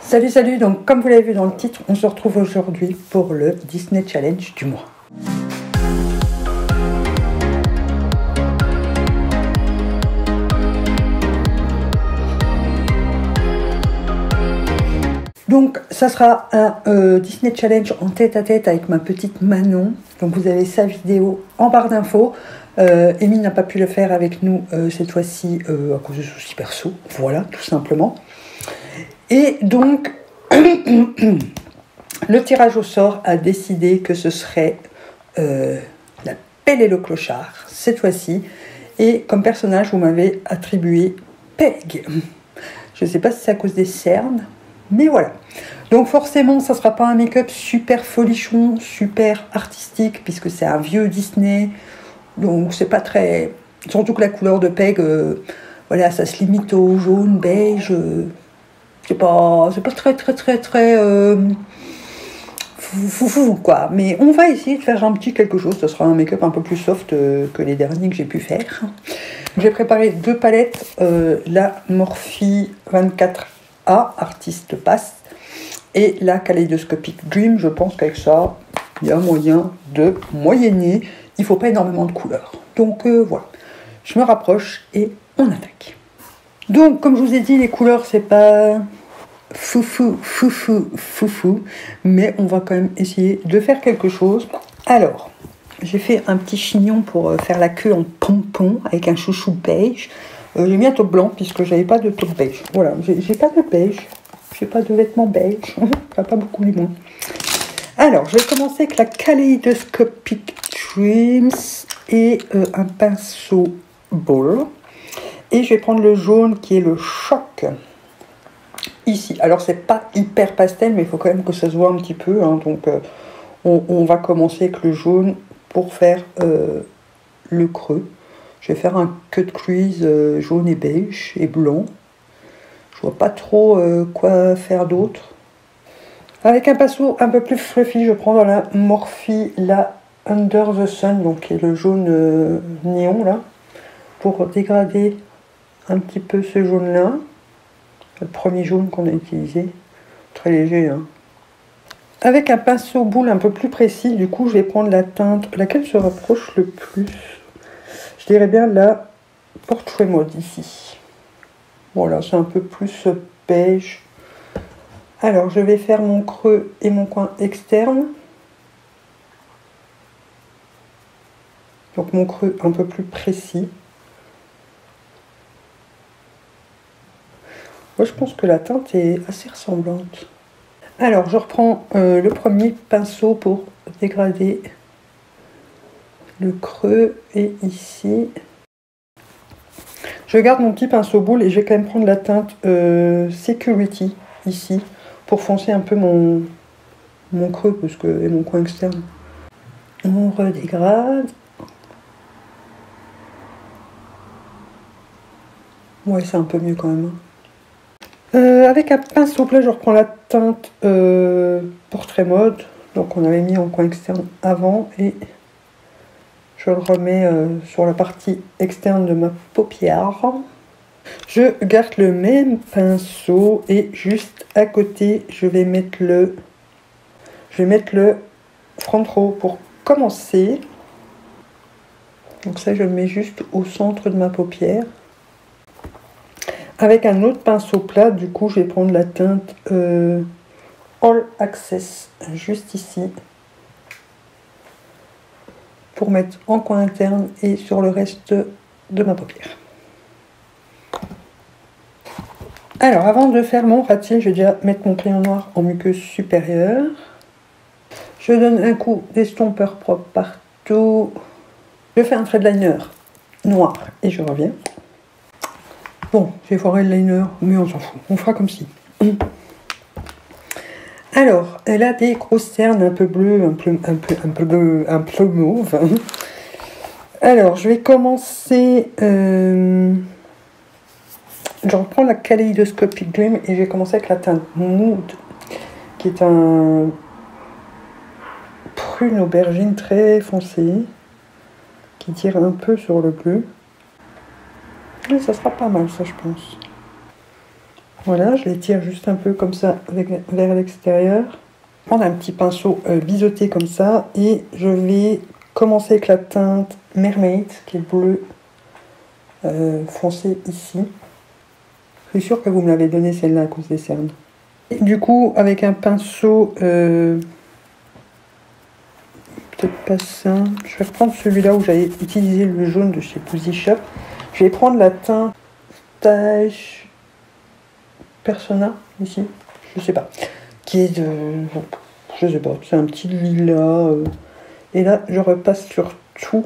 Salut, salut, donc comme vous l'avez vu dans le titre, on se retrouve aujourd'hui pour le Disney Challenge du mois. Donc ça sera un Disney Challenge en tête-à-tête avec ma petite Manon. Donc vous avez sa vidéo en barre d'infos. Amy n'a pas pu le faire avec nous cette fois-ci à cause de soucis perso. Voilà, tout simplement. Et donc, le tirage au sort a décidé que ce serait la Belle et le Clochard, cette fois-ci. Et comme personnage, vous m'avez attribué Peg. Je ne sais pas si c'est à cause des cernes, mais voilà. Donc forcément, ça ne sera pas un make-up super folichon, super artistique, puisque c'est un vieux Disney. Donc c'est pas très... Surtout que la couleur de Peg, voilà, ça se limite au jaune, beige... C'est pas très foufou quoi, mais on va essayer de faire un petit quelque chose. Ce sera un make-up un peu plus soft que les derniers que j'ai pu faire. J'ai préparé deux palettes, la Morphe 24A Artist Pass et la Kaleidoscopic Dream. Je pense qu'avec ça il y a moyen de moyenner. Il faut pas énormément de couleurs, donc voilà, je me rapproche et on attaque. Donc comme je vous ai dit, les couleurs c'est pas foufou, mais on va quand même essayer de faire quelque chose. Alors, j'ai fait un petit chignon pour faire la queue en pompon avec un chouchou beige. J'ai mis un top blanc puisque j'avais pas de top beige. Voilà, j'ai pas de beige, j'ai pas de vêtements beige, pas beaucoup du moins. Alors, je vais commencer avec la Kaleidoscopic Dreams et un pinceau ball. Et je vais prendre le jaune qui est le choc. Ici, alors c'est pas hyper pastel, mais il faut quand même que ça se voit un petit peu, hein. Donc on va commencer avec le jaune pour faire le creux. Je vais faire un cut crease jaune et beige et blanc. Je vois pas trop quoi faire d'autre. Avec un pinceau un peu plus fluffy, je prends dans la Morphe la Under the Sun, donc qui est le jaune néon là, pour dégrader un petit peu ce jaune là. Le premier jaune qu'on a utilisé, très léger, hein. Avec un pinceau boule un peu plus précis, du coup je vais prendre la teinte, laquelle se rapproche le plus, je dirais bien la Portrait Mode ici. Voilà, c'est un peu plus beige. Alors je vais faire mon creux et mon coin externe. Donc mon creux un peu plus précis. Moi, je pense que la teinte est assez ressemblante. Alors, je reprends le premier pinceau pour dégrader le creux et ici. Je garde mon petit pinceau boule et je vais quand même prendre la teinte Security ici pour foncer un peu mon creux parce que, et mon coin externe. On redégrade. Ouais, c'est un peu mieux quand même. Avec un pinceau plat, je reprends la teinte Portrait Mode. Donc on avait mis en coin externe avant et je le remets sur la partie externe de ma paupière. Je garde le même pinceau et juste à côté, je vais mettre le front row pour commencer. Donc ça, je le mets juste au centre de ma paupière. Avec un autre pinceau plat, du coup, je vais prendre la teinte All Access, juste ici, pour mettre en coin interne et sur le reste de ma paupière. Alors, avant de faire mon ras-de-cils, je vais déjà mettre mon crayon noir en muqueuse supérieure. Je donne un coup d'estompeur propre partout. Je fais un trait de liner noir et je reviens. Bon, j'ai foiré le liner, mais on s'en fout. On fera comme si. Alors, elle a des grosses cernes un peu bleues, un peu mauve. Alors, je vais commencer... je reprends la Kaleidoscopic Dream et je vais commencer avec la teinte Mood, qui est un prune aubergine très foncé, qui tire un peu sur le bleu. Mais ça sera pas mal, ça, je pense. Voilà, je les tire juste un peu comme ça vers l'extérieur. Prendre un petit pinceau biseauté comme ça et je vais commencer avec la teinte Mermaid qui est bleu foncé ici. Je suis sûre que vous me l'avez donné celle-là à cause des cernes. Et du coup, avec un pinceau, peut-être pas ça, je vais reprendre celui-là où j'avais utilisé le jaune de chez Pussy Shop. Je vais prendre la teinte Stage Persona ici, je sais pas, qui est de, je sais pas, c'est un petit lilas. Et là, je repasse sur tout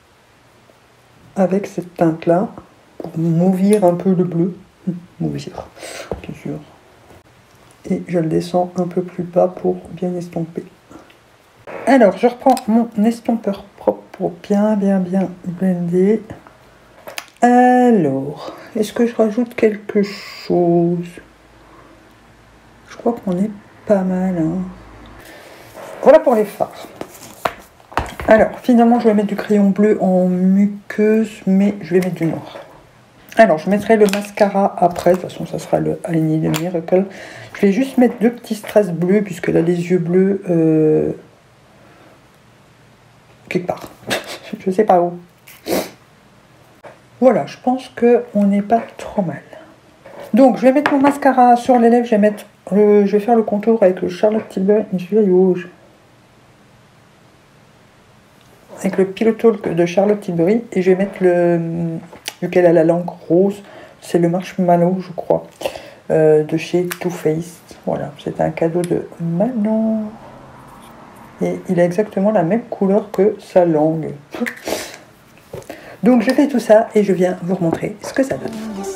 avec cette teinte-là pour mauvir un peu le bleu. Mauvir, bien sûr. Et je le descends un peu plus bas pour bien estomper. Alors, je reprends mon estompeur propre pour bien blender. Alors, est-ce que je rajoute quelque chose? Je crois qu'on est pas mal. Hein. Voilà pour les fards. Alors, finalement, je vais mettre du crayon bleu en muqueuse, mais je vais mettre du noir. Alors, je mettrai le mascara après. De toute façon, ça sera le I Need a Miracle. Je vais juste mettre 2 petits strass bleus, puisque là, les yeux bleus... quelque part. Je sais pas où. Voilà, je pense qu'on n'est pas trop mal. Donc, je vais mettre mon mascara sur les lèvres. Je vais faire le contour avec le Charlotte Tilbury. Avec le Pillow Talk de Charlotte Tilbury. Et je vais mettre vu qu'elle a la langue rose, c'est le Marshmallow, je crois, de chez Too Faced. Voilà, c'est un cadeau de Manon. Et il a exactement la même couleur que sa langue. Donc je fais tout ça et je viens vous remontrer ce que ça donne.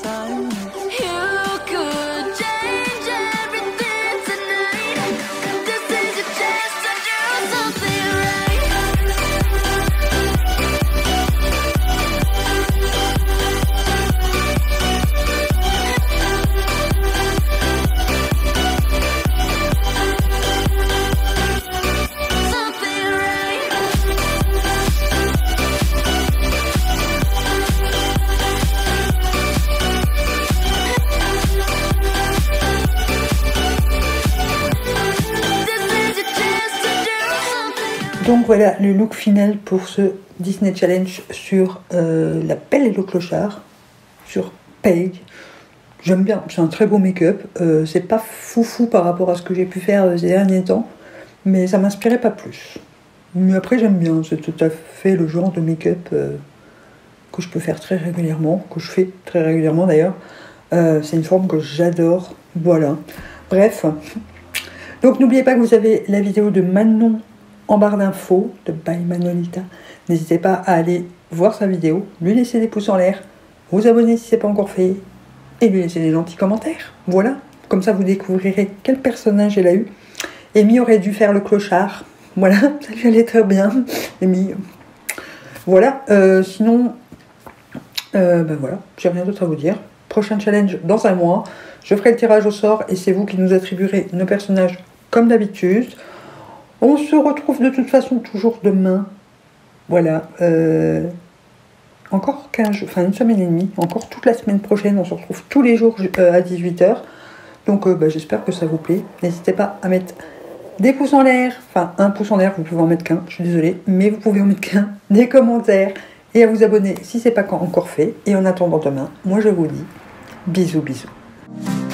Donc voilà le look final pour ce Disney Challenge sur La Belle et le Clochard, sur Paige. J'aime bien, c'est un très beau make-up. C'est pas foufou par rapport à ce que j'ai pu faire ces derniers temps, mais ça m'inspirait pas plus. Mais après j'aime bien, c'est tout à fait le genre de make-up que je peux faire très régulièrement, que je fais très régulièrement d'ailleurs. C'est une forme que j'adore, voilà. Bref, donc n'oubliez pas que vous avez la vidéo de Manon en barre d'infos de By Manolita. N'hésitez pas à aller voir sa vidéo, lui laisser des pouces en l'air, vous abonner si ce n'est pas encore fait, et lui laisser des gentils commentaires. Voilà, comme ça vous découvrirez quel personnage elle a eu. Amy aurait dû faire le clochard. Voilà, ça lui allait très bien. Amy. Voilà, sinon, ben voilà, j'ai rien d'autre à vous dire. Prochain challenge dans un mois. Je ferai le tirage au sort et c'est vous qui nous attribuerez nos personnages comme d'habitude. On se retrouve de toute façon toujours demain. Voilà. Encore 15 jours, enfin une semaine et demie. Encore toute la semaine prochaine. On se retrouve tous les jours à 18 h. Donc j'espère que ça vous plaît. N'hésitez pas à mettre des pouces en l'air. Enfin un pouce en l'air, vous pouvez en mettre qu'un. Je suis désolée. Mais vous pouvez en mettre qu'un. Des commentaires. Et à vous abonner si ce n'est pas encore fait. Et en attendant demain, moi je vous dis bisous bisous.